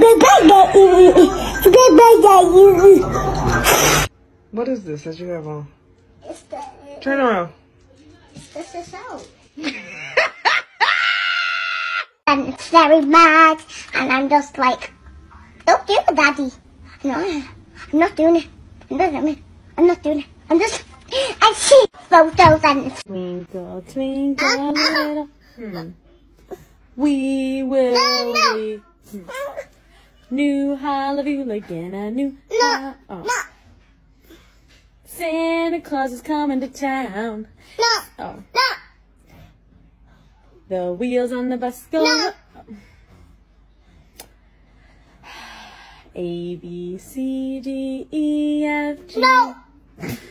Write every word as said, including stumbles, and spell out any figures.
What is this that you have on? It's the, Turn around. This is out. And it's very mad, and I'm just like, don't do it, Daddy. No, I'm not doing it. I'm not doing it. I'm not doing it. I'm just, I see photos and twinkle, twinkle, little. Hmm. We will no, no. be hmm. New Hallelujah again, a new. No, oh. no, Santa Claus is coming to town. no, Oh. no. The wheels on the bus go. No. A, B, C, D, E, F, G. No.